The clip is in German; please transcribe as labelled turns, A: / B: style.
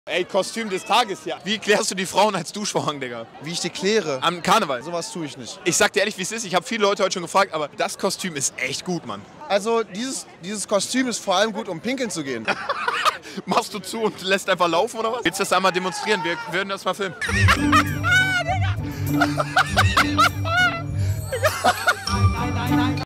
A: Ey, Kostüm des Tages hier. Wie klärst du die Frauen als Duschvorhang, Digga?
B: Wie ich die kläre?
A: Am Karneval.
B: Sowas tue ich nicht.
A: Ich sag dir ehrlich, wie es ist. Ich habe viele Leute heute schon gefragt, aber das Kostüm ist echt gut, Mann.
B: Also dieses Kostüm ist vor allem gut, um pinkeln zu gehen.
A: Machst du zu und lässt einfach laufen, oder was? Willst du das einmal demonstrieren? Wir würden das mal filmen.